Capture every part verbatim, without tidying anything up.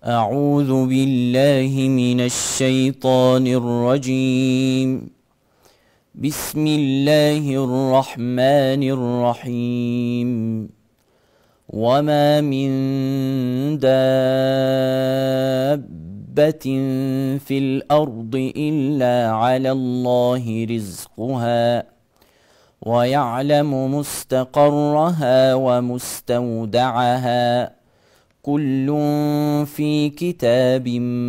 أعوذ بالله من الشيطان الرجيم. بسم الله الرحمن الرحيم. وما من دابة في الأرض إلا على الله رزقها ويعلم مستقرها ومستودعها كل في كتاب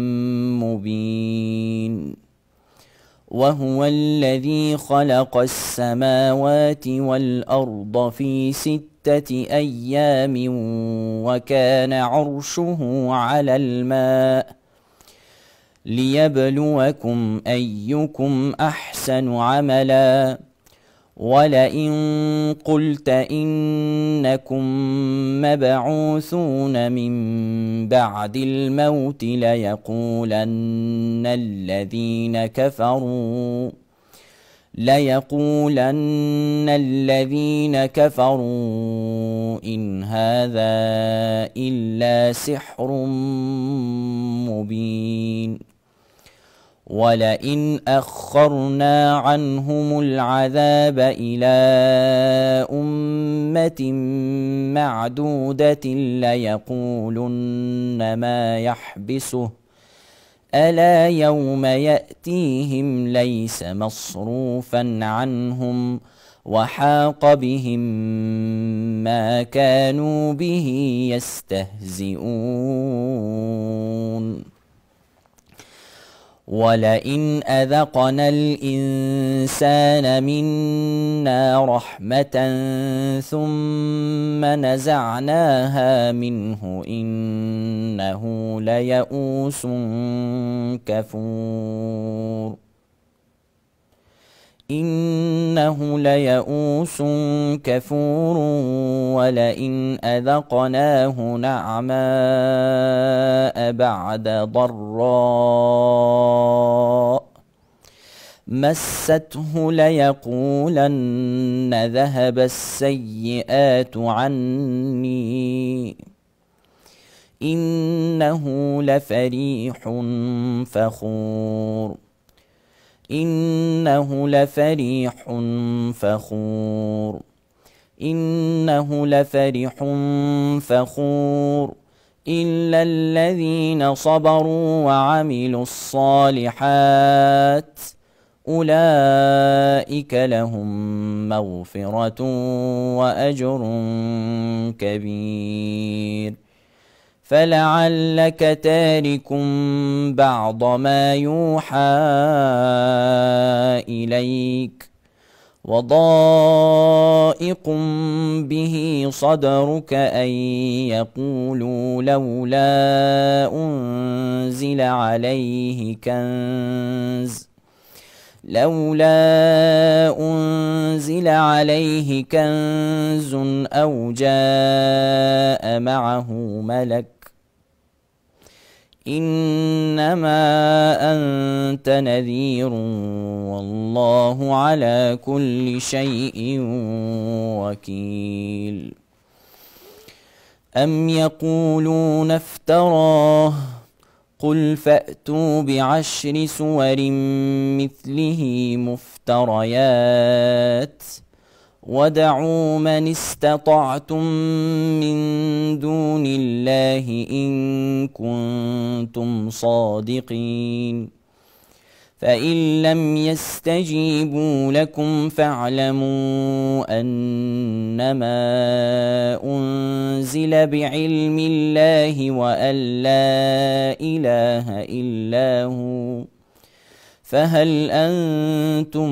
مبين. وهو الذي خلق السماوات والأرض في ستة أيام وكان عرشه على الماء ليبلوكم أيكم أحسن عملا. ولئن قلت إنكم مبعوثون من بعد الموت ليقولن الذين كفروا ليقولن الذين كفروا إن هذا إلا سحر مبين. ولئن أخرنا عنهم العذاب إلى أمة معدودة ليقولن ما يحبسه ألا يوم يأتيهم ليس مصروفا عنهم وحاق بهم ما كانوا به يستهزئون. ولئن أذقنا الإنسان منا رحمة ثم نزعناها منه إنه ليئوس كفور إنه ليئوس كفور. ولئن أذقناه نعماء بعد ضراء مسته ليقولن ذهب السيئات عني إنه لفريح فخور إنه لفرح فخور إنه لفرح فخور إلا الذين صبروا وعملوا الصالحات أولئك لهم مغفرة وأجر كبير. فلعلك تارك بعض ما يوحى إليك وضائق به صدرك أن يقولوا لولا أنزل عليه كنز لولا أنزل عليه كنز أو جاء معه ملك إنما أنت نذير والله على كل شيء وكيل. أم يقولون افتراه قل فأتوا بعشر سور مثله مفتريات ودعوا من استطعتم من دون الله إن كنتم صادقين. فإن لم يستجيبوا لكم فاعلموا أنما أنزل بعلم الله وأن لا إله إلا هو فهل أنتم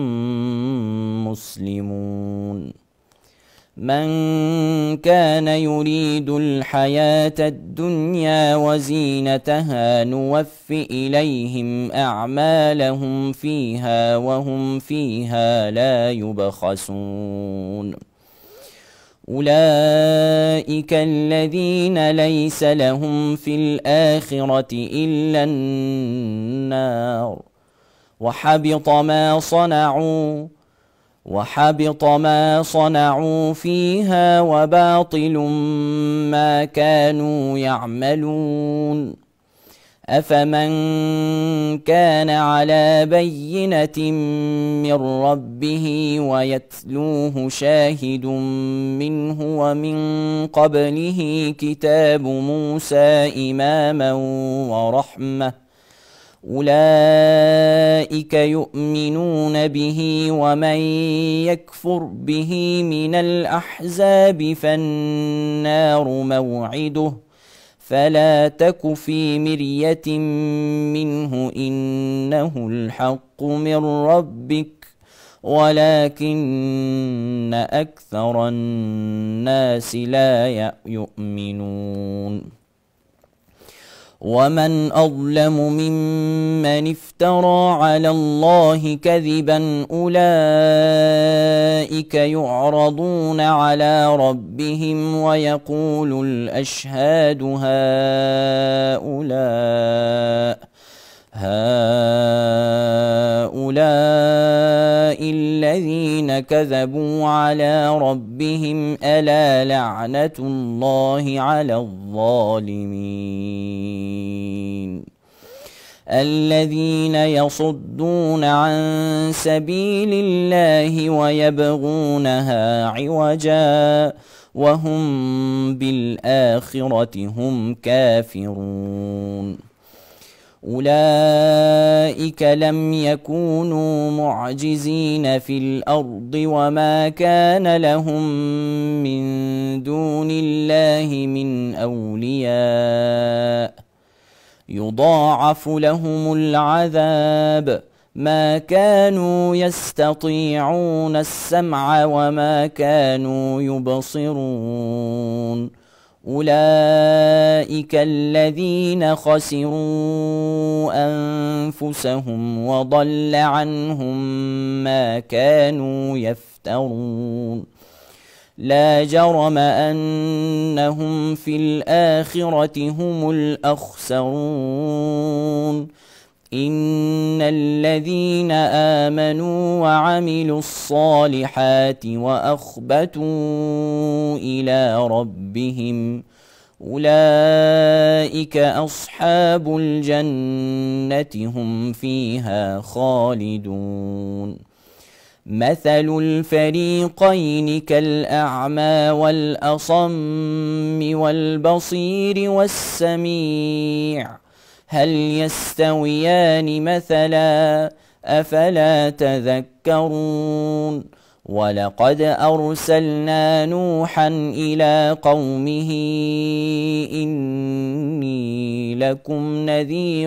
مسلمون. من كان يريد الحياة الدنيا وزينتها نوف إليهم أعمالهم فيها وهم فيها لا يبخسون. أولئك الذين ليس لهم في الآخرة إلا النار وحبط ما صنعوا وحبط ما صنعوا فيها وباطل ما كانوا يعملون. أفمن كان على بينة من ربه ويتلوه شاهد منه ومن قبله كتاب موسى إماما ورحمة أولئك يؤمنون به، ومن يكفر به من الأحزاب فالنار موعده، فلا تك في مرية منه إنه الحق من ربك ولكن أكثر الناس لا يؤمنون. ومن أظلم ممن افترى على الله كذبا أولئك يعرضون على ربهم ويقول الأشهاد هؤلاء هؤلاء الذين كذبوا على ربهم ألا لعنة الله على الظالمين الذين يصدون عن سبيل الله ويبغونها عوجا وهم بالآخرة هم كافرون. أولئك لم يكونوا معجزين في الأرض وما كان لهم من دون الله من أولياء يضاعف لهم العذاب ما كانوا يستطيعون السمع وما كانوا يبصرون. أولئك الذين خسروا أنفسهم وضل عنهم ما كانوا يفترون. لا جرم أنهم في الآخرة هم الأخسرون. إن الذين آمنوا وعملوا الصالحات وأخبتوا إلى ربهم أولئك أصحاب الجنة هم فيها خالدون. مثل الفريقين كالأعمى والأصم والبصير والسميع هل يستويان مثلا أفلا تذكرون. ولقد أرسلنا نوحا إلى قومه إني لكم نذير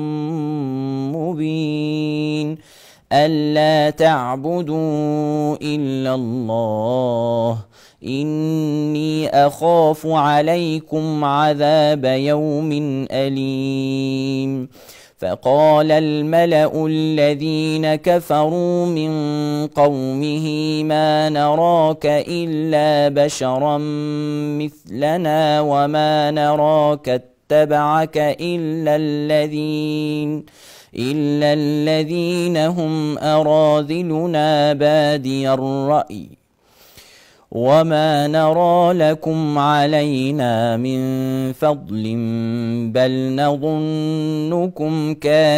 مبين ألا تعبدوا إلا الله إني أخاف عليكم عذاب يوم أليم. فقال الملأ الذين كفروا من قومه ما نراك إلا بشرا مثلنا وما نراك اتبعك إلا الذين إلا الذين هم أراذلنا بادي الرأي وما نرى لكم علينا من فضل بل نظنكم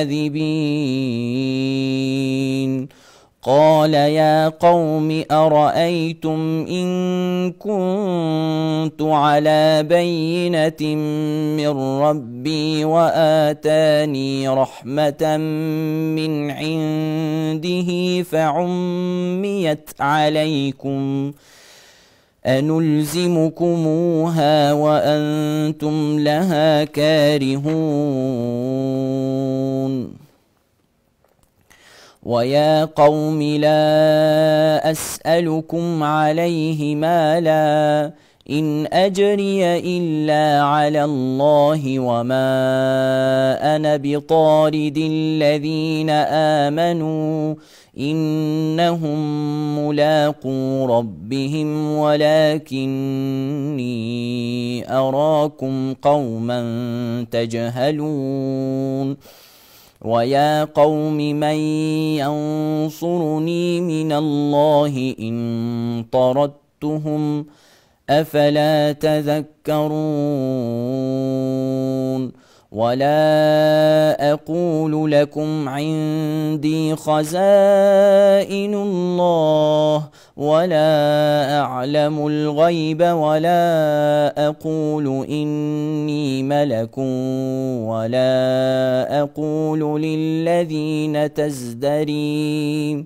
كاذبين. قال يا قوم أرأيتم إن كنت على بينة من ربي وآتاني رحمة من عنده فعميت عليكم أنلزمكموها وأنتم لها كارهون. ويا قوم لا أسألكم عليه مالا إن أجري إلا على الله وما أنا بطارد الذين آمنوا إنهم ملاقو ربهم ولكني أراكم قوما تجهلون. ويا قوم من ينصرني من الله إن طردتهم أفلا تذكرون ولا أقول لكم عندي خزائن الله ولا أعلم الغيب ولا أقول إني ملك ولا أقول للذين تزدري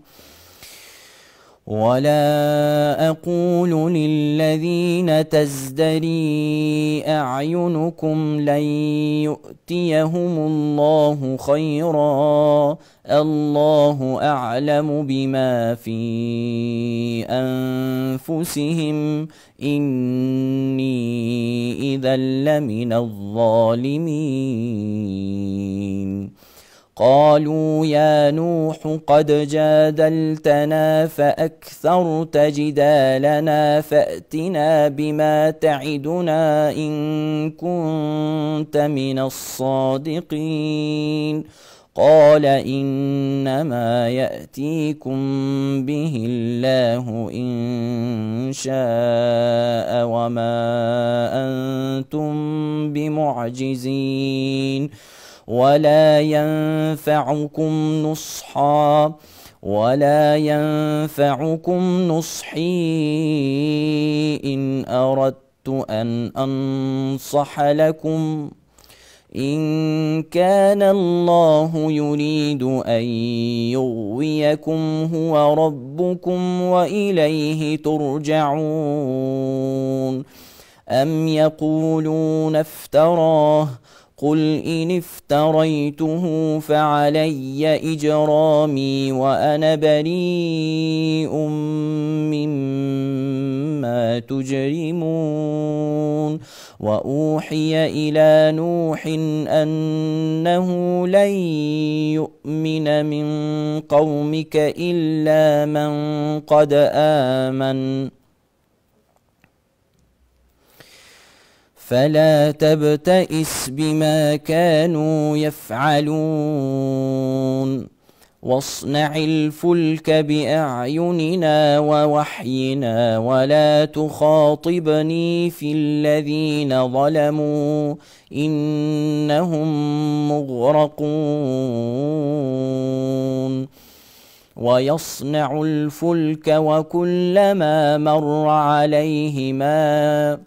ولا أقول للذين تزدري أعينكم لن يؤتيهم الله خيرا الله أعلم بما في أنفسهم إني إذا لمن الظالمين قالوا يا نوح قد جادلتنا فأكثرت جدالنا فأتنا بما تعدنا إن كنت من الصادقين قال إنما يأتيكم به الله إن شاء وما أنتم بمعجزين ولا ينفعكم نصحا ولا ينفعكم نصحي إن أردت أن أنصح لكم إن كان الله يريد أن يغويكم هو ربكم وإليه ترجعون أم يقولون افتراه قل إن افتريته فعلي إجرامي وأنا بريء مما تجرمون وأوحي إلى نوح أنه لن يؤمن من قومك إلا من قد آمن فلا تبتئس بما كانوا يفعلون واصنع الفلك بأعيننا ووحينا ولا تخاطبني في الذين ظلموا إنهم مغرقون ويصنع الفلك وكلما مر عليه ماء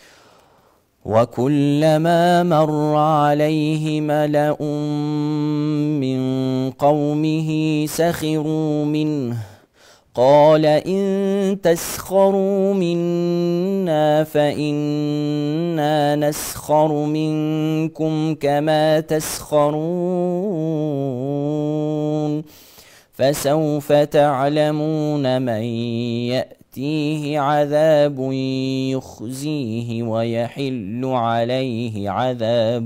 وكلما مر عليه ملأ من قومه سخروا منه قال إن تسخروا منا فإنا نسخر منكم كما تسخرون فسوف تعلمون من يأتيه عذاب يخزيه ويحل عليه عذاب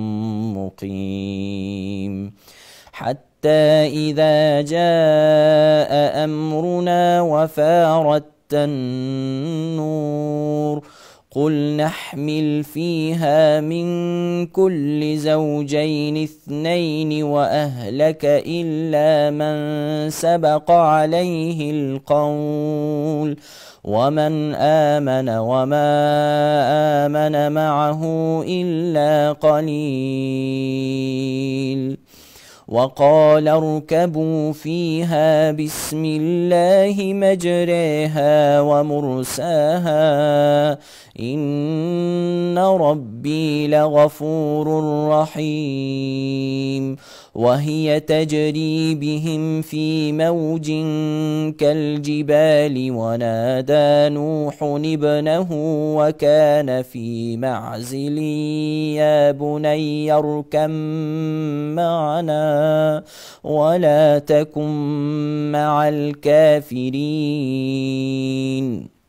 مقيم حتى إذا جاء أمرنا وفارت النور قل نحمل فيها من كل زوجين اثنين وأهلك إلا من سبق عليه القول ومن آمن وما آمن معه إلا قليل وقال اركبوا فيها بسم الله مجريها ومرساها إن ربي لغفور رحيم وهي تجري بهم في موج كالجبال ونادى نوح ابنه وكان في معزل يا بني اركب معنا ولا تكن مع الكافرين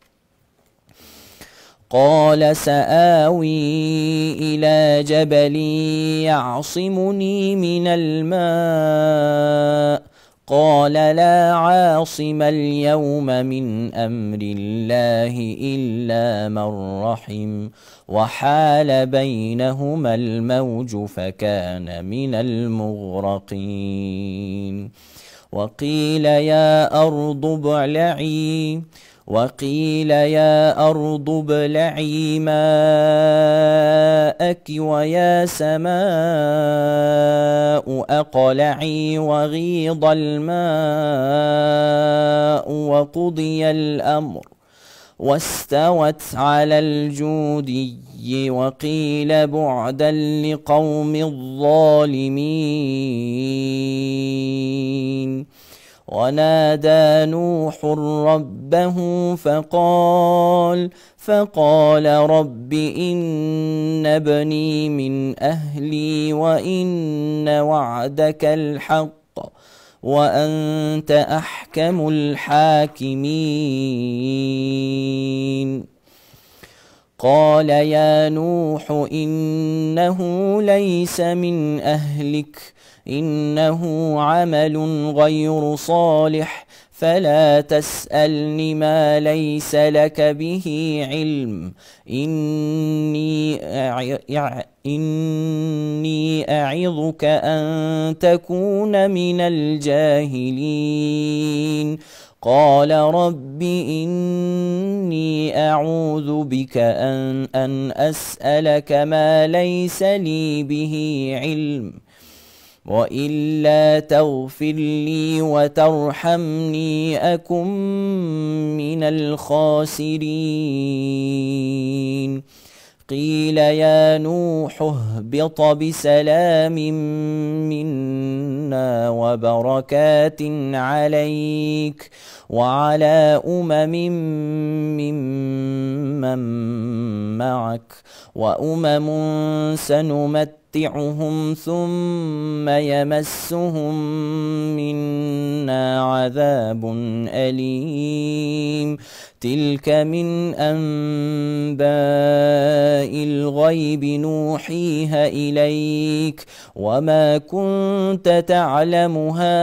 قال سآوي إلى جبل يعصمني من الماء قال لا عاصم اليوم من أمر الله إلا من رحم وحال بينهما الموج فكان من المغرقين وقيل يا أرض ابلعي وقيل يا أرض ابلعي ماءك ويا سماء أقلعي وغيض الماء وقضي الأمر واستوت على الجودي وقيل بعدا لقوم الظالمين ونادى نوح ربه فقال فقال رب إن ابني من أهلي وإن وعدك الحق وأنت أحكم الحاكمين قال يا نوح إنه ليس من أهلك إنه عمل غير صالح فلا تسألني ما ليس لك به علم إني إني أعظك أن تكون من الجاهلين قال رب إني أعوذ بك أن, أن أسألك ما ليس لي به علم وإلا تغفر لي وترحمني أكن من الخاسرين قيل يا نوح اهبط بسلام منا وبركات عليك وعلى أمم ممن معك وأمم سنمتعهم ثم يمسهم منا عذاب أليم تلك من أنباء الغيب نوحيها إليك وما كنت تعلمها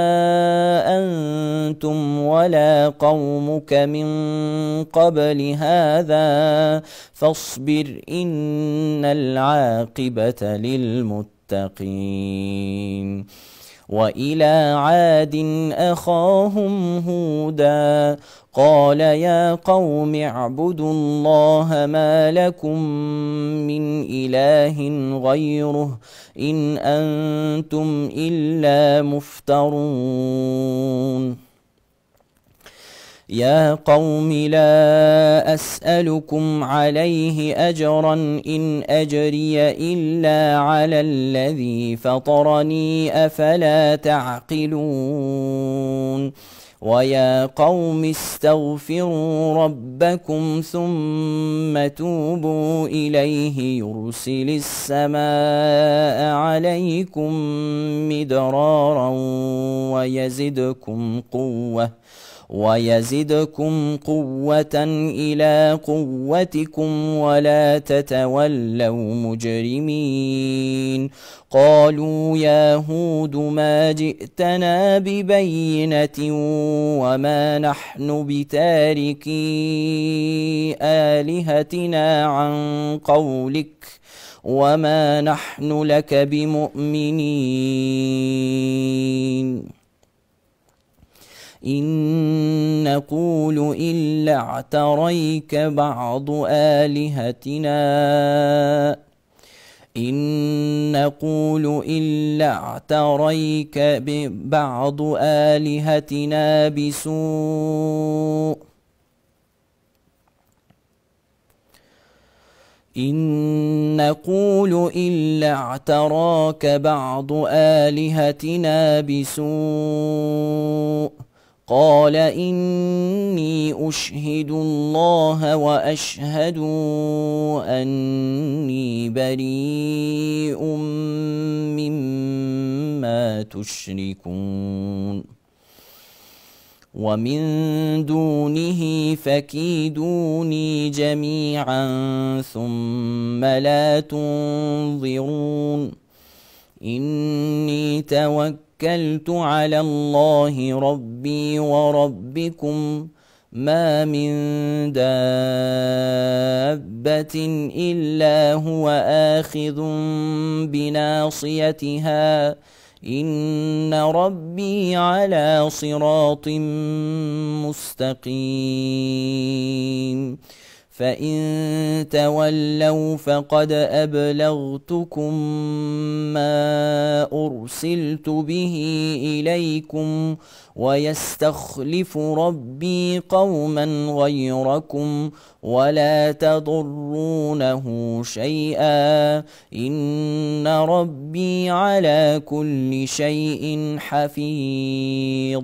أنتم ولا قومك من قبل هذا فاصبر إن العاقبة للمتقين وإلى عاد أخاهم هودا قال يا قوم اعبدوا الله ما لكم من إله غيره إن أنتم إلا مفترون يا قوم لا أسألكم عليه أجرا إن أجري إلا على الذي فطرني أفلا تعقلون ويا قوم استغفروا ربكم ثم توبوا إليه يرسل السماء عليكم مدرارا ويزدكم قوة ويزدكم قوة إلى قوتكم ولا تتولوا مجرمين قالوا يا هود ما جئتنا ببينة وما نحن بتاركي آلهتنا عن قولك وما نحن لك بمؤمنين إن نقول إلا اعتريك بعض آلهتنا إن نقول إلا اعتريك ببعض آلهتنا بسوء إن نقول إلا اعتراك بعض آلهتنا بسوء قال إني أشهد الله وأشهد أني بريء مما تشركون ومن دونه فكيدوني جميعا ثم لا تنظرون إني توكلت توكلت على الله ربي وربكم ما من دابة إلا هو آخذ بناصيتها إن ربي على صراط مستقيم فإن تولوا فقد أبلغتكم ما أرسلت به إليكم ويستخلف ربي قوما غيركم ولا تضرونه شيئا إن ربي على كل شيء حفيظ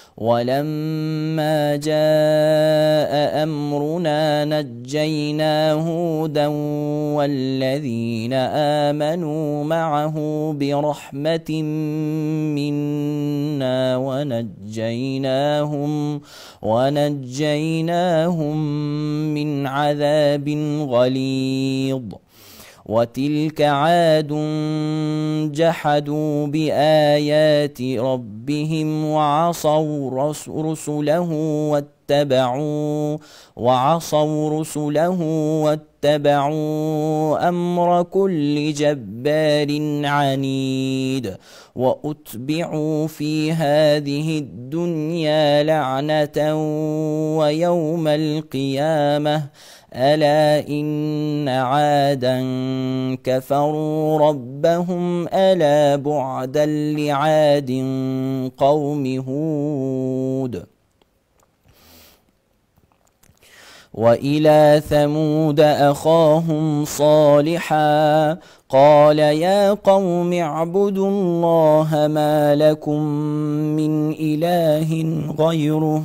ولما جاء أمرنا نجينا هودا والذين آمنوا معه برحمة منا ونجيناهم ونجيناهم من عذاب غليظ وتلك عاد جحدوا بآيات ربهم وعصوا رسله واتبعوا وعصوا رسله واتبعوا أمر كل جبار عنيد وأتبعوا في هذه الدنيا لعنة ويوم القيامة ألا إن عادا كفروا ربهم ألا بعدا لعاد قوم هود وإلى ثمود أخاهم صالحا قال يا قوم اعبدوا الله ما لكم من إله غيره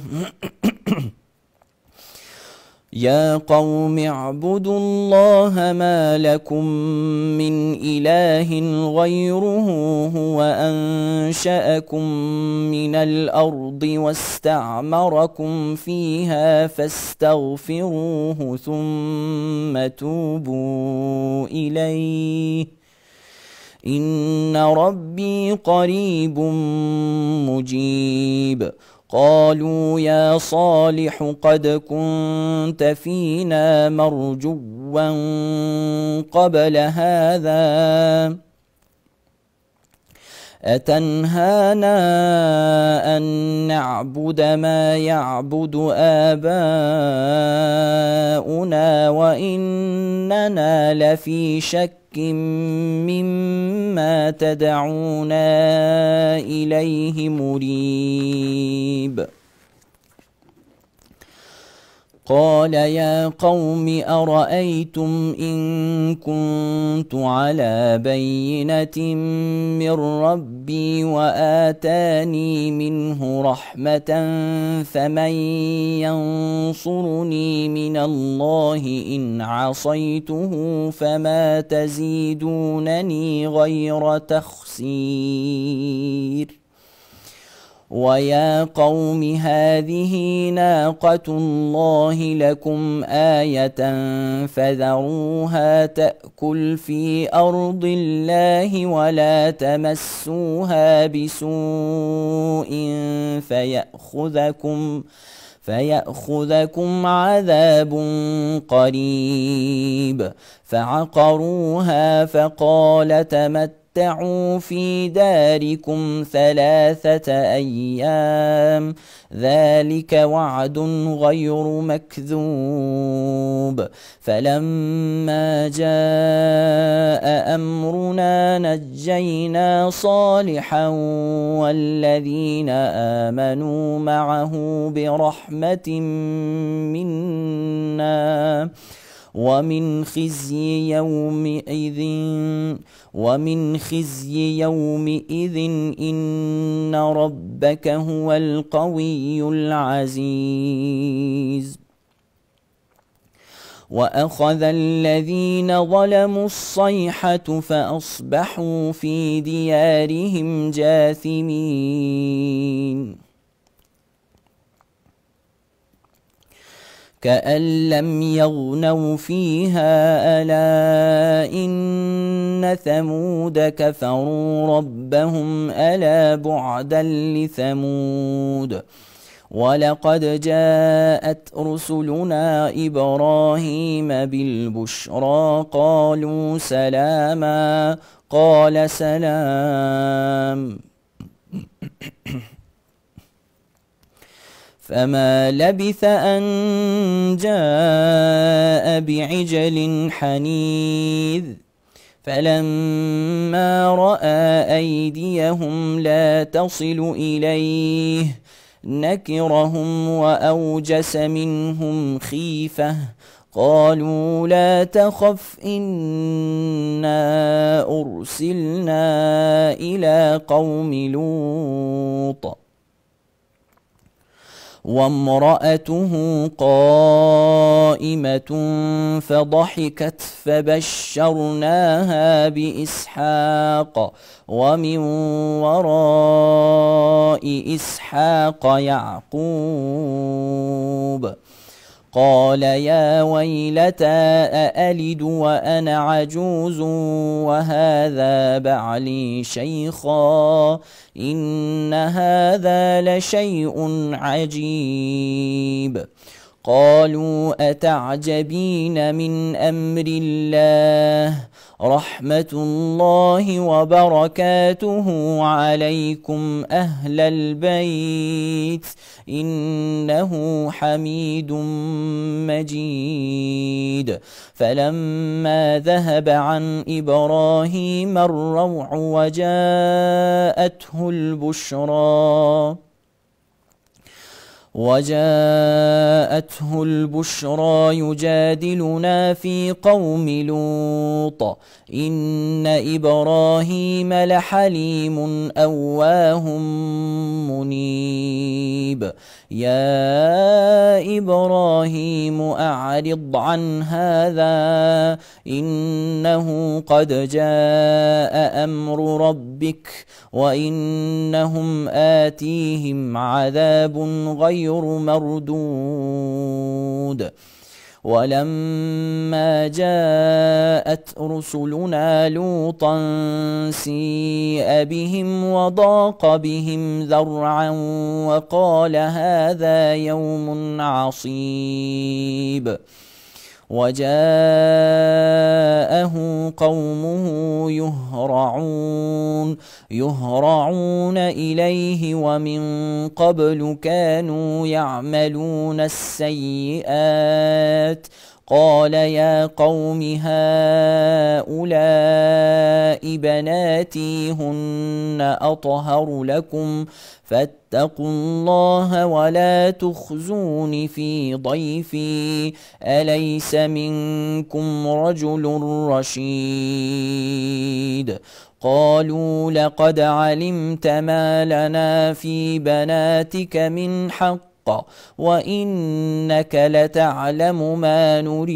يا قوم اعبدوا الله ما لكم من إله غيره هو أنشأكم من الأرض واستعمركم فيها فاستغفروه ثم توبوا إليه إن ربي قريب مجيب قالوا يا صالح قد كنت فينا مرجوا قبل هذا أتنهانا أن نعبد ما يعبد آباؤنا وإننا لفي شك مما تدعونا إليه مريب قال يا قوم أرأيتم إن كنت على بينة من ربي وآتاني منه رحمة فمن ينصرني من الله إن عصيته فما تزيدونني غير تخسير ويا قوم هذه ناقة الله لكم آية فذروها تأكل في أرض الله ولا تمسوها بسوء فيأخذكم فيأخذكم عذاب قريب فعقروها فقال تمتعوا تمتعوا في داركم ثلاثة أيام ذلك وعد غير مكذوب فلما جاء أمرنا نجينا صالحا والذين آمنوا معه برحمة منا ومن خزي يومئذ ومن خزي يومئذ إن ربك هو القوي العزيز وأخذ الذين ظلموا الصيحة فأصبحوا في ديارهم جاثمين كأن لم يغنوا فيها ألا إن ثمود كفروا ربهم ألا بعدا لثمود ولقد جاءت رسلنا إبراهيم بالبشرى قالوا سلاما قال سلام فما لبث أن جاء بعجل حنيذ فلما رأى أيديهم لا تصل إليه نكرهم وأوجس منهم خيفة قالوا لا تخف إنا أرسلنا إلى قوم لوط وامرأته قائمة فضحكت فبشرناها بإسحاق ومن وراء إسحاق يعقوب قال يا ويلتى أألد وأنا عجوز وهذا بعلي شيخا إن هذا لشيء عجيب قالوا أتعجبين من أمر الله رحمة الله وبركاته عليكم أهل البيت إنه حميد مجيد فلما ذهب عن إبراهيم الروع وجاءته البشرى وجاءته البشرى يجادلنا في قوم لوط إن إبراهيم لحليم أواه منيب يا إبراهيم أعرض عن هذا إنه قد جاء أمر ربك وإنهم آتيهم عذاب غير مردود ولما جاءت رسلنا لوطا سيء بهم وضاق بهم ذرعا وقال هذا يوم عصيب وجاءه قومه يهرعون يهرعون إليه ومن قبل كانوا يعملون السيئات قال يا قوم هؤلاء بناتي هن أطهر لكم فاتقوا الله ولا تخزون في ضيفي أليس منكم رجل رشيد قالوا لقد علمت ما لنا في بناتك من حق وإنك لتعلم ما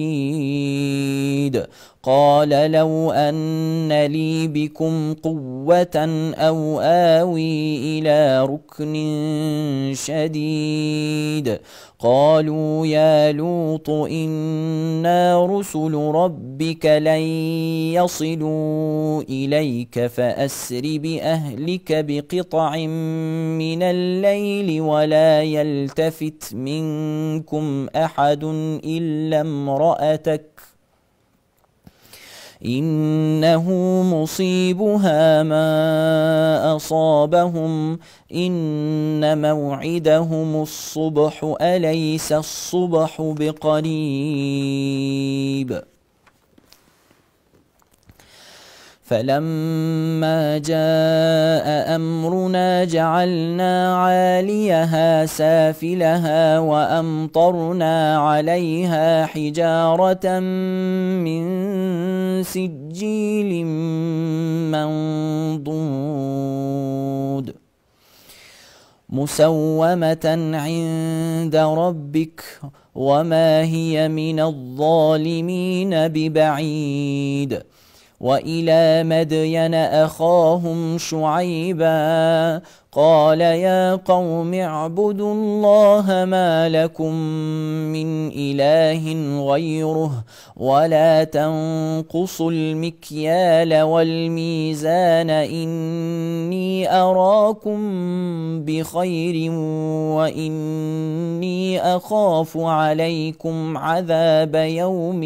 نريد قال لو أن لي بكم قوة أو آوي إلى ركن شديد قالوا يا لوط إنا رسل ربك لن يصلوا إليك فأسر بأهلك بقطع من الليل ولا يلتفت منكم أحد إلا امرأتك إنه مصيبها ما أصابهم إن موعدهم الصبح أليس الصبح بقريب فلما جاء أمرنا جعلنا عاليها سافلها وأمطرنا عليها حجارة من سجيل منضود مسومة عند ربك وما هي من الظالمين ببعيد وإلى مدين أخاهم شعيبا قال يا قوم اعبدوا الله ما لكم من إله غيره ولا تنقصوا المكيال والميزان إني أراكم بخير وإني أخاف عليكم عذاب يوم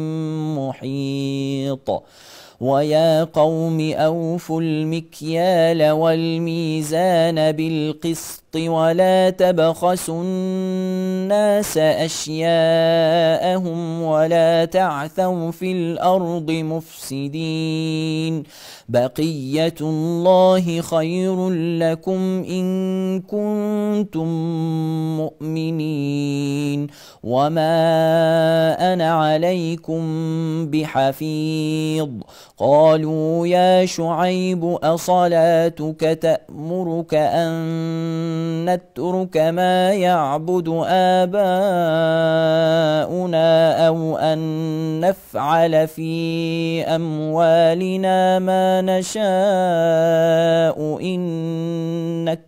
محيط ويا قوم أوفوا المكيال والميزان بالقسط ولا تبخسوا الناس أشياءهم ولا تعثوا في الأرض مفسدين بقية الله خير لكم إن كنتم مؤمنين وما أنا عليكم بحفيظ قالوا يا شعيب أصلاتك تأمرك أن نترك ما يعبد آباؤنا أو أن نفعل في أموالنا ما نشاء إنك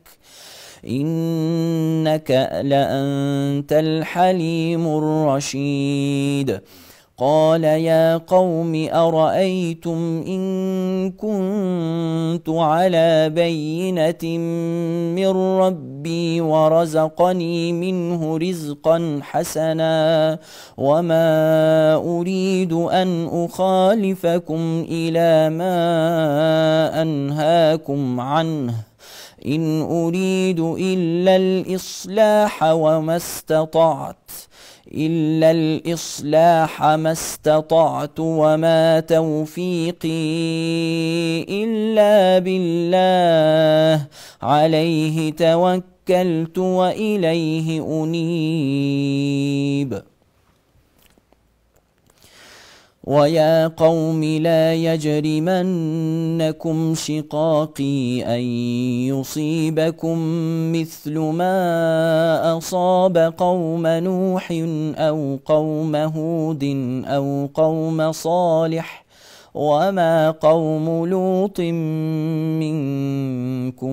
إنك لأنت الحليم الرشيد قال يا قوم أرأيتم إن كنت على بينة من ربي ورزقني منه رزقا حسنا وما أريد أن أخالفكم إلى ما أنهاكم عنه إن أريد إلا الإصلاح وما استطعت إلا الإصلاح ما استطعت وما توفيقي إلا بالله عليه توكلت وإليه أنيب ويا قوم لا يجرمنكم شقاقي أن يصيبكم مثل ما أصاب قوم نوح أو قوم هود أو قوم صالح وما قوم لوط منكم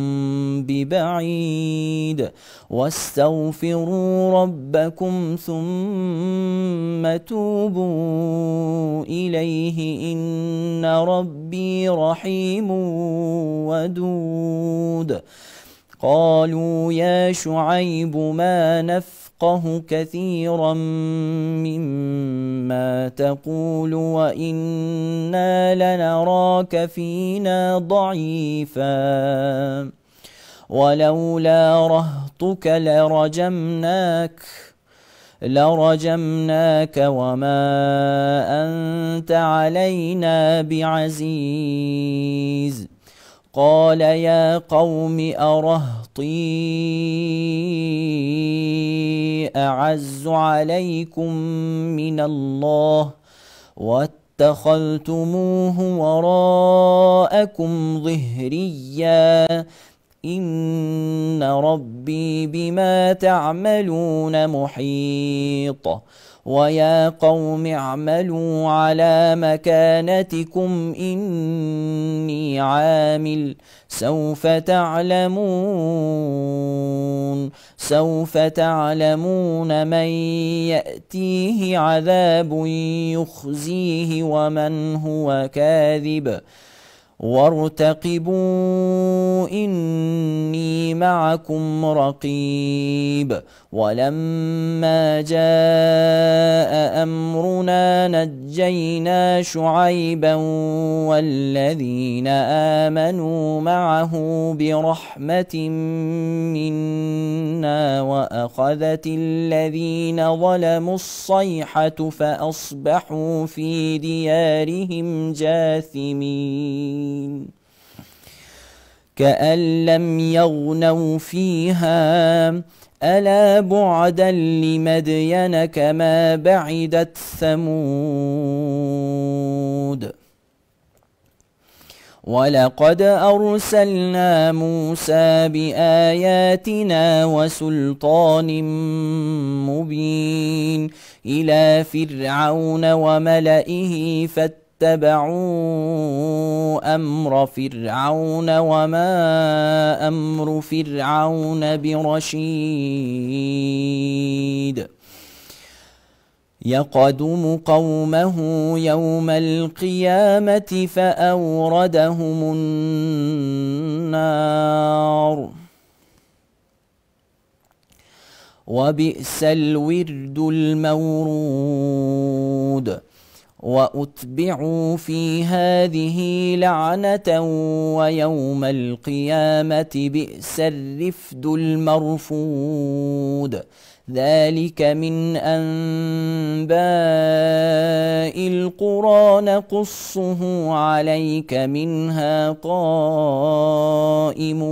ببعيد واستغفروا ربكم ثم توبوا إليه إن ربي رحيم ودود قالوا يا شعيب ما نفقه كثيرا مما تقول وإنا لنراك فينا ضعيفا ولولا رهطك لرجمناك لرجمناك وما أنت علينا بعزيز قال يا قوم أرهطي أعز عليكم من الله واتخذتموه وراءكم ظهريا إن ربي بما تعملون محيط ويا قوم اعملوا على مكانتكم إني عامل سوف تعلمون سوف تعلمون من يأتيه عذاب يخزيه ومن هو كاذب وارتقبوا إني معكم رقيب ولما جاء أمرنا نجينا شعيبا والذين آمنوا معه برحمة منا وأخذت الذين ظلموا الصيحة فأصبحوا في ديارهم جاثمين كأن لم يغنوا فيها ألا بعدا لمدين كما بعدت ثمود ولقد أرسلنا موسى بآياتنا وسلطان مبين إلى فرعون وملئه فاتبعوا اتبعوا أمر فرعون وما أمر فرعون برشيد يقدم قومه يوم القيامة فأوردهم النار وبئس الورد المورود وأتبعوا في هذه لعنة ويوم القيامة بئس الرفد المرفود ذلك من أنباء القرى نقصه عليك منها قائم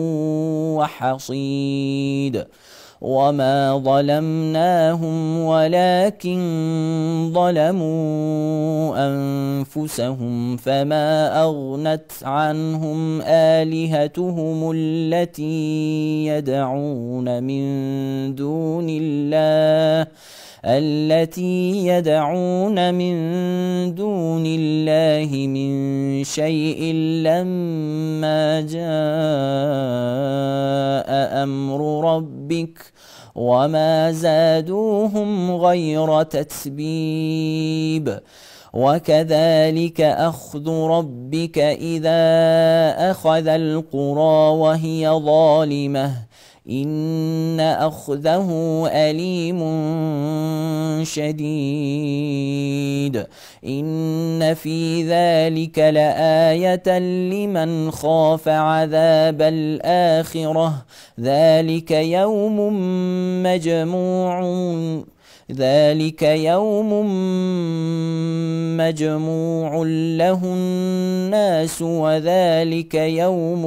وحصيد وما ظلمناهم ولكن ظلموا أنفسهم فما أغنت عنهم آلهتهم التي يدعون من دون الله التي يدعون من دون الله من شيء لما جاء أمر ربك وما زادوهم غير تتبيب وكذلك أخذ ربك إذا أخذ القرى وهي ظالمة إن أخذه أليم شديد إن في ذلك لآية لمن خاف عذاب الآخرة ذلك يوم مجموع ذلك يوم مجموع له الناس وذلك يوم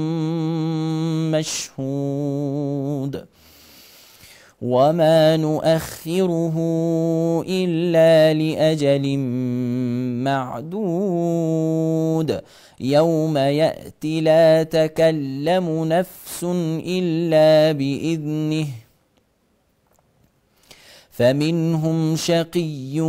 مشهود وما نؤخره إلا لأجل معدود يوم يأتي لا تكلم نفس إلا بإذنه فمنهم شقي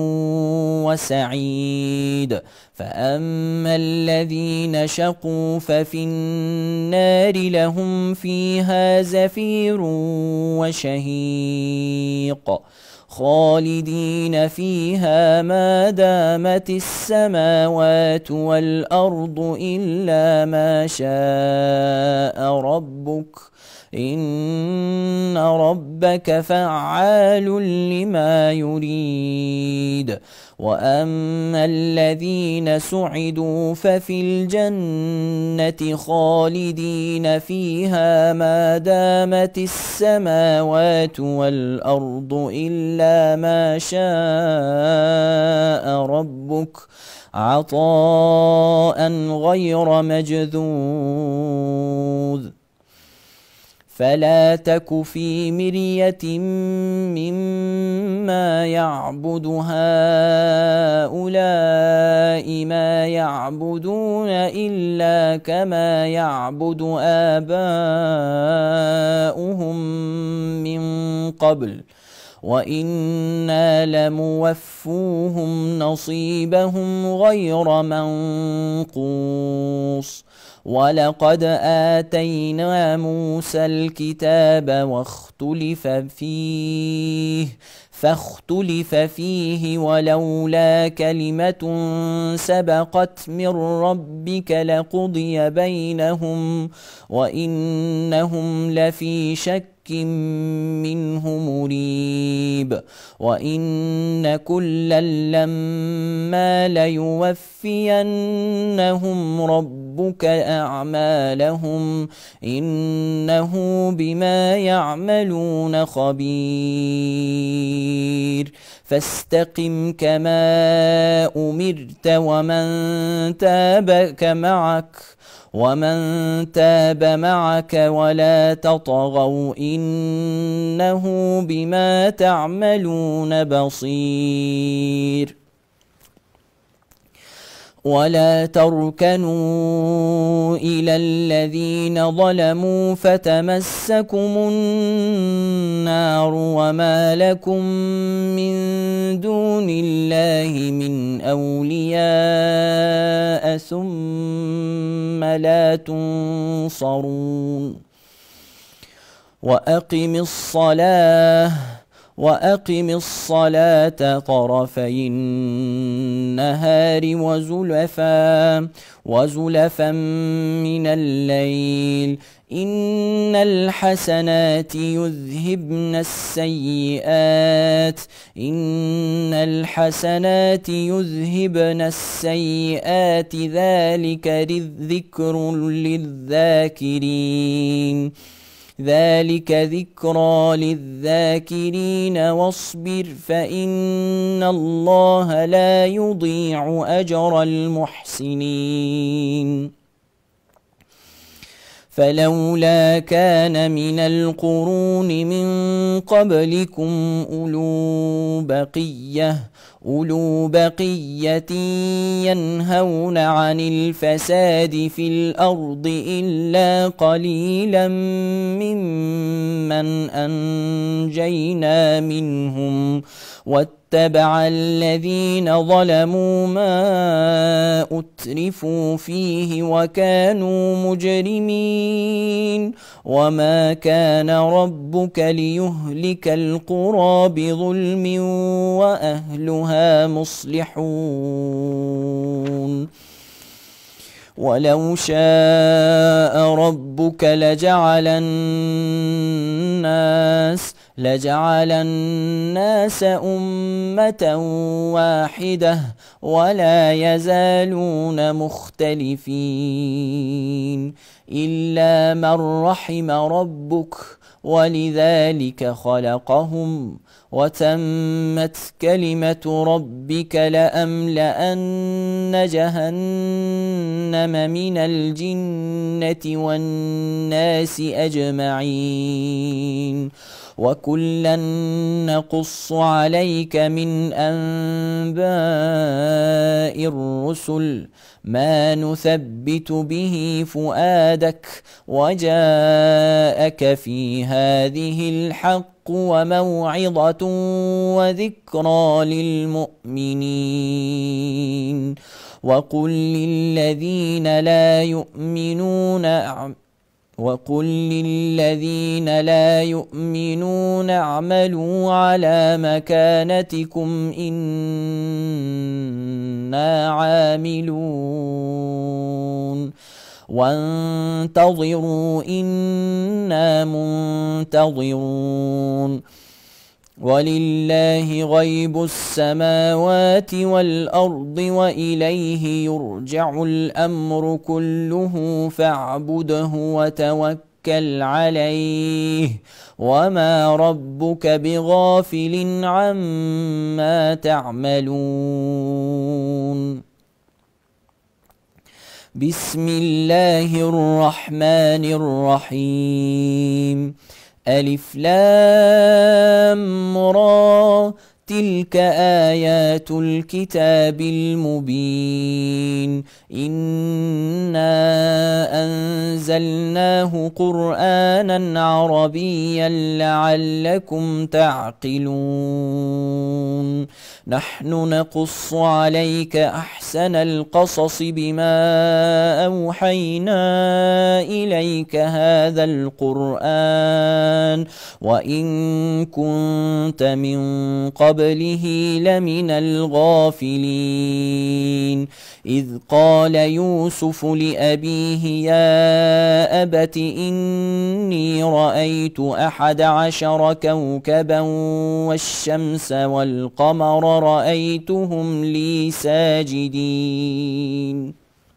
وسعيد فأما الذين شقوا ففي النار لهم فيها زفير وشهيق خالدين فيها ما دامت السماوات والأرض إلا ما شاء ربك إن ربك فعال لما يريد وأما الذين سعدوا ففي الجنة خالدين فيها ما دامت السماوات والأرض إلا ما شاء ربك عطاء غير مجذوذ فلا تك في مرية مما يعبد هؤلاء ما يعبدون إلا كما يعبد آباؤهم من قبل وإنا لموفوهم نصيبهم غير منقوص ولقد آتينا موسى الكتاب واختلف فيه فاختلف فيه ولولا كلمة سبقت من ربك لقضي بينهم وإنهم لفي شك منه مريب وإن كلا لما ليوفينهم ربك أعمالهم إنه بما يعملون خبير فاستقم كما أمرت ومن تاب معك ومن تاب معك ولا تطغوا إنه بما تعملون بصير ولا تركنوا إلى الذين ظلموا فتمسكم النار وما لكم من دون الله من أولياء لا تنصرون وأقم الصلاة وأقم الصلاة طرفي النهار وزلفا وزلفا من الليل إن الحسنات يذهبن السيئات إن الحسنات يذهبن السيئات ذلك ذكر للذاكرين ذلك ذكرى للذاكرين واصبر فإن الله لا يضيع أجر المحسنين فلولا كان من القرون من قبلكم أولو بقية أولو بقية ينهون عن الفساد في الأرض إلا قليلا ممن أنجينا منهم واتبع الذين ظلموا ما أترفوا فيه وكانوا مجرمين وما كان ربك ليهلك القرى بظلم وأهلها مصلحون ولو شاء ربك لجعل الناس لجعل الناس أمة واحدة ولا يزالون مختلفين إلا من رحم ربك ولذلك خلقهم وتمت كلمة ربك لأملأن جهنم من الجنة والناس أجمعين وكلا نقص عليك من أنباء الرسل ما نثبت به فؤادك وجاءك في هذه الحق وموعظة وذكرى للمؤمنين وقل للذين لا يؤمنون وقل للذين لا يؤمنون اعملوا على مكانتكم إنا عاملون وانتظروا إنا منتظرون ولله غيب السماوات والأرض وإليه يرجع الأمر كله فاعبده وتوكل عليه وما ربك بغافل عما تعملون بسم الله الرحمن الرحيم ألف لام را تلك آيات الكتاب المبين إنا أنزلناه قرآنا عربيا لعلكم تعقلون نحن نقص عليك أحسن القصص بما أوحينا إليك هذا القرآن وإن كنت من قبله لمن الغافلين إذ قال يوسف لأبيه يا أبت إني رأيت أحد عشر كوكبا والشمس والقمر رأيتهم لي ساجدين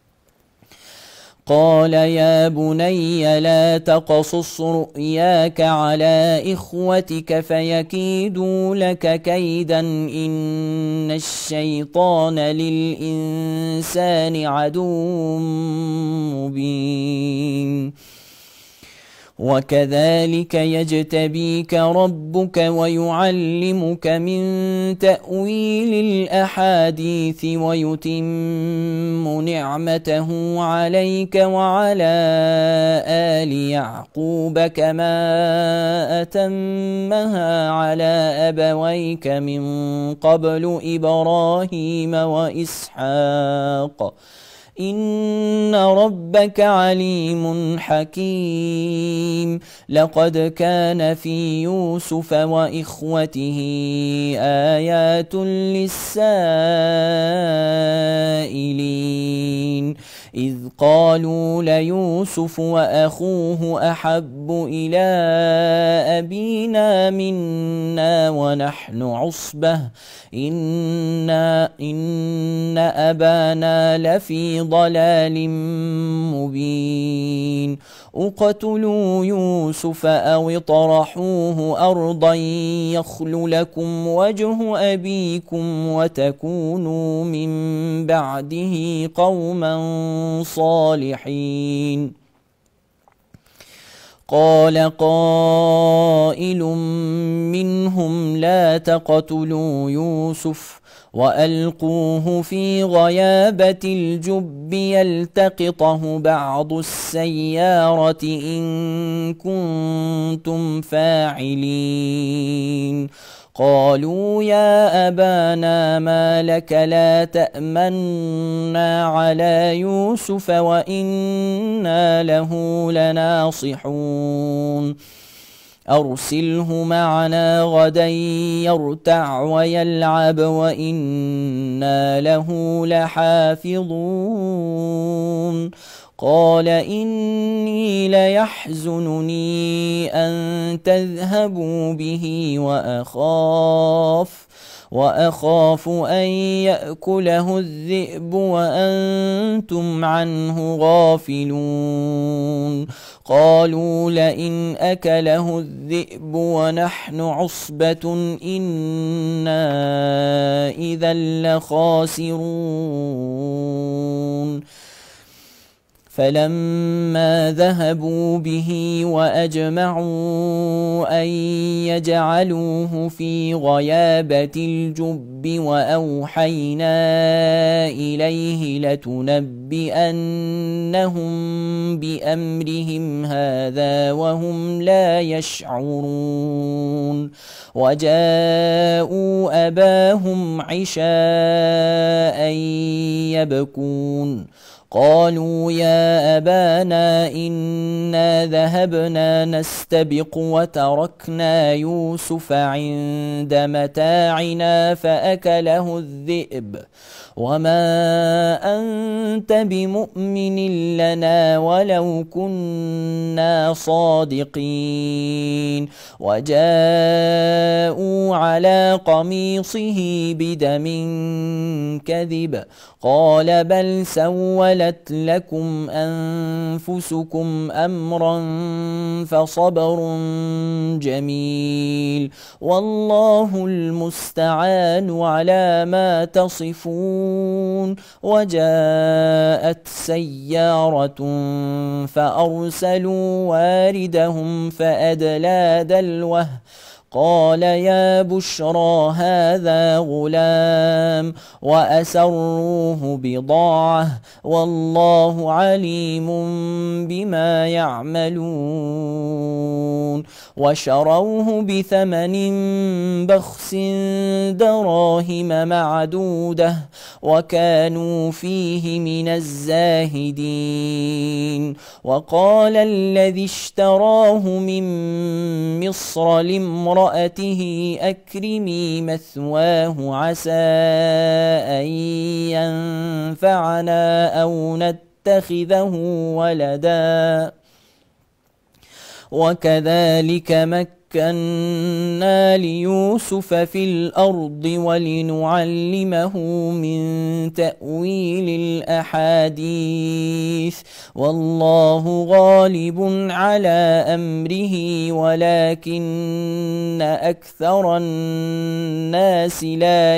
قال يا بني لا تقصص رؤياك على إخوتك فيكيدوا لك كيدا إن الشيطان للإنسان عدو مبين وكذلك يجتبيك ربك ويعلمك من تأويل الأحاديث ويتم نعمته عليك وعلى آل يعقوب كما أتمها على أبويك من قبل إبراهيم وإسحاق إن ربك عليم حكيم لقد كان في يوسف وإخوته آيات للسائلين إذ قالوا ليوسف وأخوه أحب إلى أبينا منا ونحن عصبة إن, إن أبانا لفي ضلال مبين اقتلوا يوسف أو اطرحوه أرضا يخل لكم وجه أبيكم وتكونوا من بعده قوما صالحين قال قائل منهم لا تقتلوا يوسف وألقوه في غيابة الجب يلتقطه بعض السيارة إن كنتم فاعلين قالوا يا أبانا ما لك لا تأمنا على يوسف وإنا له لناصحون أرسله معنا غدا يرتع ويلعب وإنا له لحافظون قال إني ليحزنني أن تذهبوا به وأخاف وأخاف أن يأكله الذئب وأنتم عنه غافلون قالوا لئن أكله الذئب ونحن عصبة إنا إذا لخاسرون فلما ذهبوا به وأجمعوا أن يجعلوه في غيابة الجب وأوحينا إليه لتنبئنهم بأمرهم هذا وهم لا يشعرون وجاءوا أباهم عشاء يبكون قالوا يا أبانا إنا ذهبنا نستبق وتركنا يوسف عند متاعنا فأكله الذئب وما أنت بمؤمن لنا ولو كنا صادقين وجاءوا على قميصه بدم كذب قال بل سولت لكم أنفسكم أمرا فصبر جميل والله المستعان على ما تصفون وجاءت سيارة فأرسلوا واردهم فأدلى دلوه قال يا بشرى هذا غلام وأسروه بضاعة والله عليم بما يعملون وشروه بثمن بخس دراهم معدودة وكانوا فيه من الزاهدين وقال الذي اشتراه من مصر لامرأته امرأته أكرمي مثواه عسى أن ينفعنا أو نتخذه ولدا وكذلك مكنا ليوسف في الأرض ولنعلمه من تأويل الأحاديث والله غالب على أمره ولكن أكثر الناس لا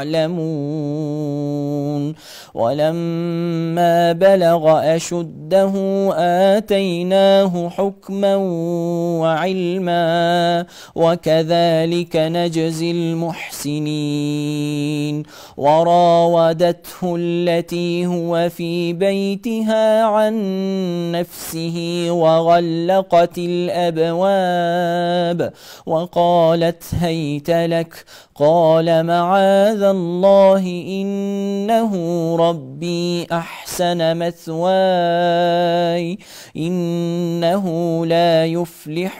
يعلمون ولما بلغ أشده آتيناه حكما وعلما وكذلك نجزي المحسنين. وراودته التي هو في بيتها عن نفسه وغلقت الأبواب وقالت هيت لك، قال معاذ الله إنه ربي أحسن مثواي إنه لا يفلح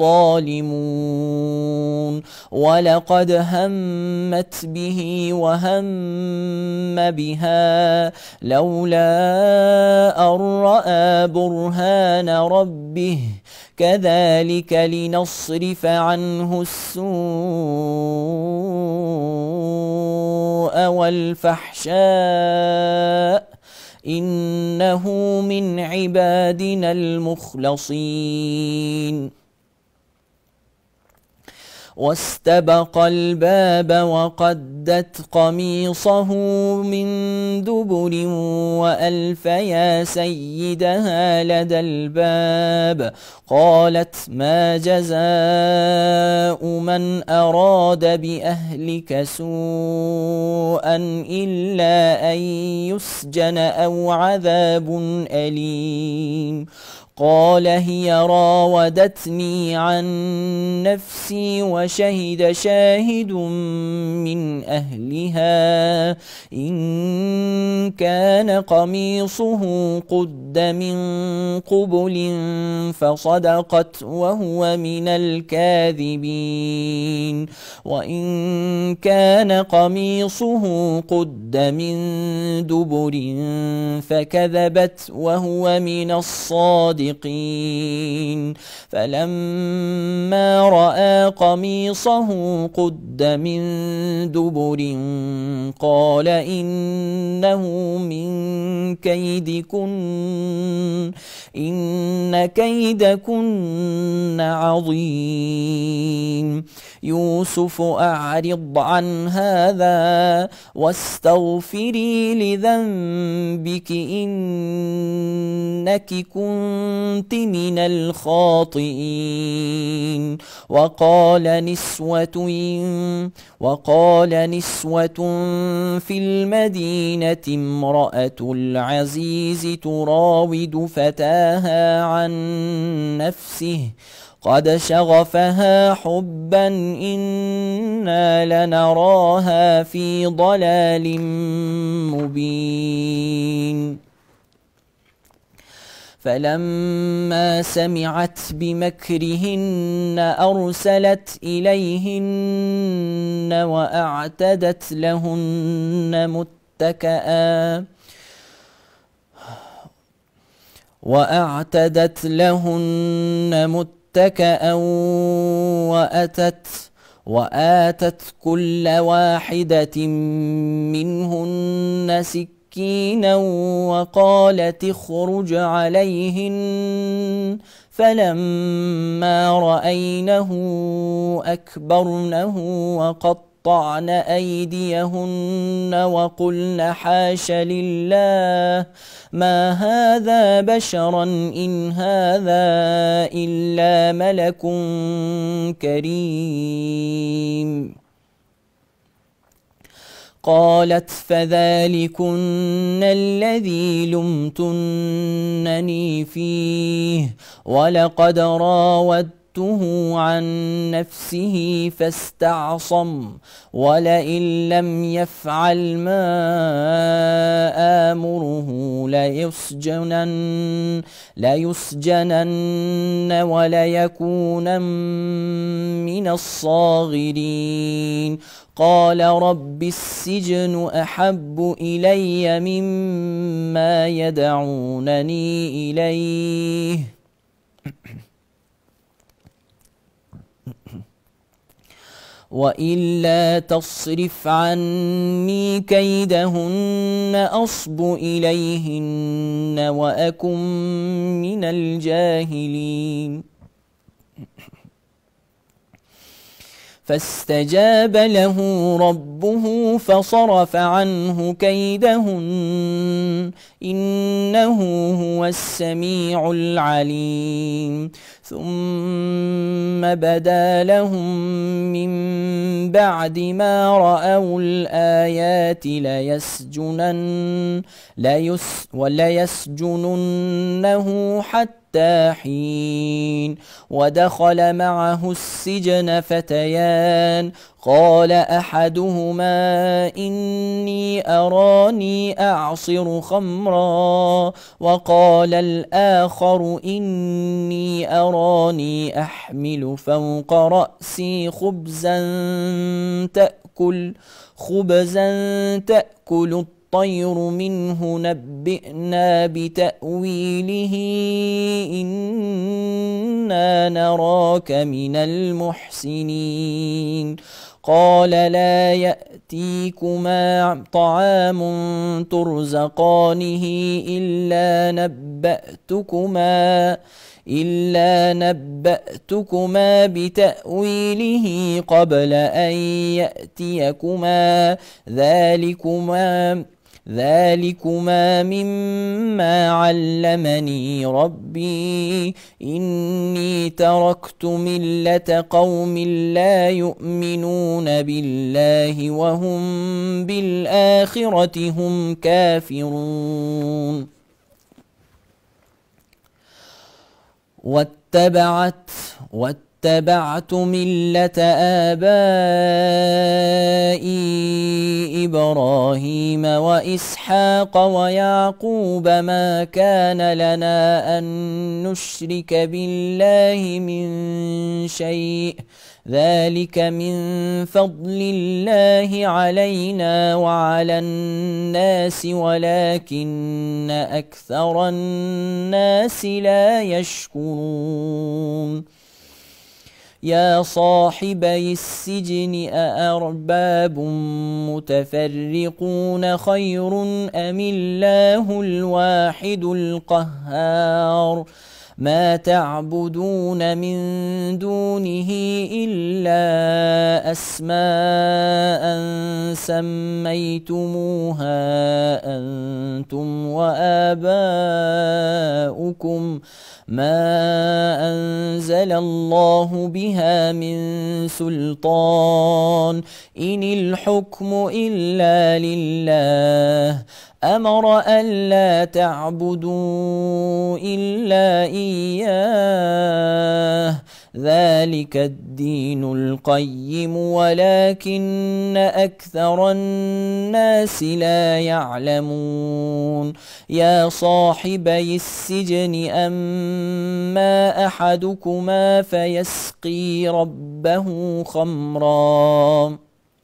الظالمون. ولقد همت به وهم بها لولا أن رأى برهان ربه كذلك لنصرف عنه السوء والفحشاء إنه من عبادنا المخلصين. واستبق الباب وقدت قميصه من دبر وألف يا سيدها لدى الباب. قالت ما جزاء من أراد بأهلك سوءا إلا أن يسجن أو عذاب أليم. قال هي راودتني عن نفسي وشهد شاهد من أهلها إن كان قميصه قد من قبل فصدقت وهو من الكاذبين وإن كان قميصه قد من دبر فكذبت وهو من الصادقين. فلما رأى قميصه قد من دبر قال إنه من كيدكن إن كيدكن عظيم. يوسف أعرض عن هذا واستغفري لذنبك إنك كنت من الخاطئين. وقال نسوة وقال نسوة في المدينة امرأة العزيز تراود فتاها عن نفسه قد شغفها حبا إنا لنراها في ضلال مبين. فلما سمعت بمكرهن أرسلت إليهن وأعتدت لهن متكئا وأعتدت لهن متكئا وأتت وآتت كل واحدة منهن سكينا وقالت اخرج عليهن. فلما رأينه أكبرنه وقطعن أيديهن وقلن حاش لله ما هذا بشرا إن هذا إلا ملك كريم. قالت فذلكن الذي لمتنني فيه ولقد راودته عن نفسه فاستعصم ولئن لم يفعل ما آمره ليسجنن ليسجنن وليكونن من الصاغرين. قال رب السجن أحب إلي مما يدعونني إليه وإلا تصرف عني كيدهن أصب إليهن وأكن من الجاهلين. فاستجاب له ربه فصرف عنه كيدهن إنه هو السميع العليم ثم بدا لهم من بعد ما رأوا الآيات ليسجنن ليس وليسجننه حتى حين ودخل معه السجن فتيان قال أحدهما إني أراني أعصر خمرا وقال الآخر إني أراني أحمل فوق رأسي خبزا تأكل خبزا تأكل الطير منه نبئنا بتأويله إنا نراك من المحسنين قال لا يأتيكما طعام ترزقانه إلا نبأتكما إلا نبأتكما بتأويله قبل أن يأتيكما ذلكما ذلكما مما علمني ربي إني تركت ملة قوم لا يؤمنون بالله وهم بالآخرة هم كافرون واتبعت واتبعت ملة آبائي إبراهيم وإسحاق ويعقوب ما كان لنا أن نشرك بالله من شيء ذلك من فضل الله علينا وعلى الناس ولكن أكثر الناس لا يشكرون يا صاحبي السجن أأرباب متفرقون خير أم الله الواحد القهار ما تعبدون من دونه إلا أسماء سميتموها أنتم وآباؤكم ما أنزل الله بها من سلطان إن الحكم إلا لله أمر ألا تعبدوا إلا إياه ذلك الدين القيم ولكن أكثر الناس لا يعلمون يا صاحبي السجن أما أحدكما فيسقي ربه خمرا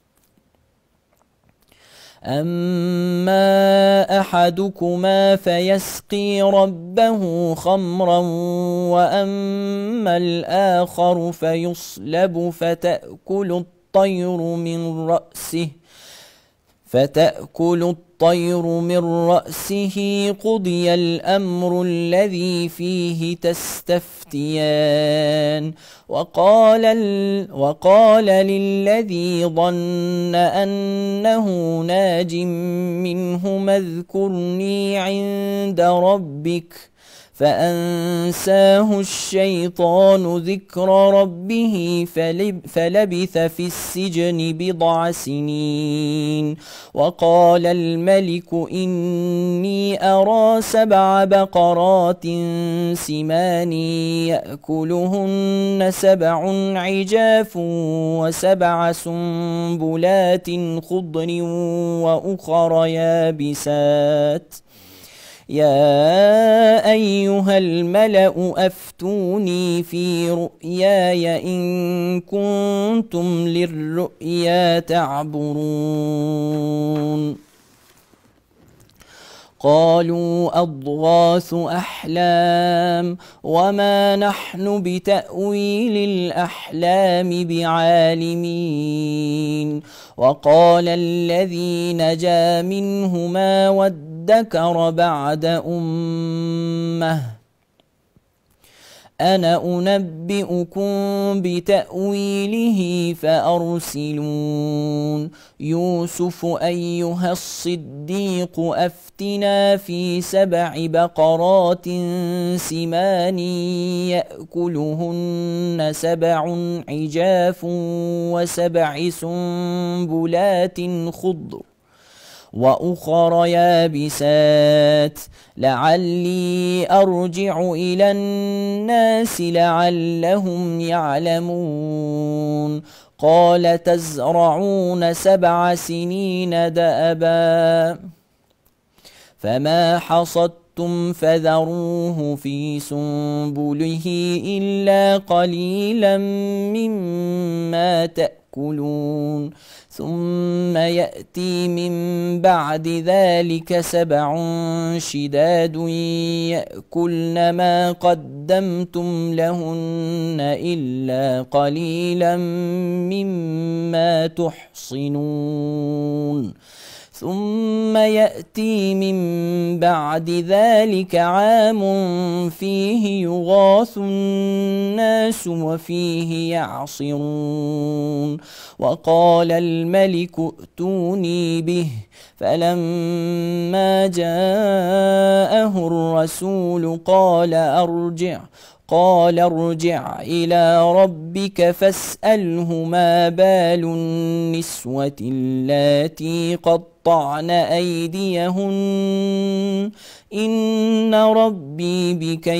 أما أحدكما فيسقي ربه خمرا وأما الآخر فيصلب فتأكل الطير من رأسه فتأكل الطير من رأسه قضي الأمر الذي فيه تستفتيان وقال, وقال للذي ظن أنه ناج منهما اذكرني عند ربك فأنساه الشيطان ذكر ربه فلبث في السجن بضع سنين وقال الملك إني أرى سبع بقرات سمان يأكلهن سبع عجاف وسبع سنبلات خضر وأخر يابسات يا أيها الملأ أفتوني في رؤياي إن كنتم للرؤيا تعبرون قالوا أضغاث أحلام وما نحن بتأويل الأحلام بعالمين وقال الذي نجا منهما وادكر بعد أمة أنا أنبئكم بتأويله فأرسلون يوسف أيها الصديق أفتنا في سبع بقرات سمان يأكلهن سبع عجاف وسبع سنبلات خضر وأخر يابسات لعلي أرجع إلى الناس لعلهم يعلمون قال تزرعون سبع سنين دأبا فما حصدتم فذروه في سنبله إلا قليلا مما تأكلون ثم يأتي من بعد ذلك سبع شداد يأكلن ما قدمتم لهن إلا قليلا مما تحصنون ثم يأتي من بعد ذلك عام فيه يغاث الناس وفيه يعصرون وقال الملك ائتوني به فلما جاءه الرسول قال أرجع قال ارجع إلى ربك فاسأله ما بال النسوة اللاتي قطعن أيديهن إن ربي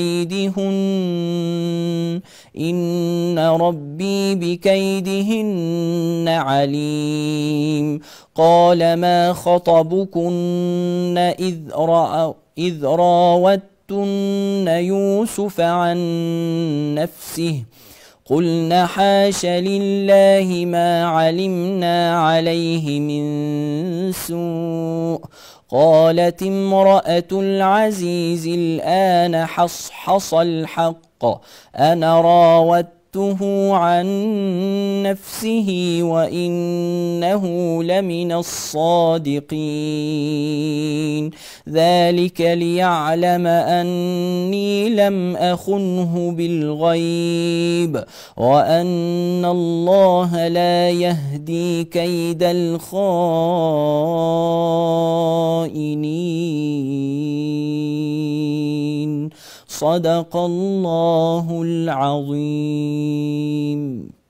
بكيدهن إن ربي بكيدهن عليم قال ما خطبكن إذ رأوا إذ راوتن يوسف عن نفسه قلنا حاش لله ما علمنا عليه من سوء قالت امرأة العزيز الآن حصحص الحق أنا راودته عن نفسه وإنه لمن الصادقين ذلك ليعلم أني لم أخنه بالغيب وأن الله لا يهدي كيد الخائنين صدق الله العظيم.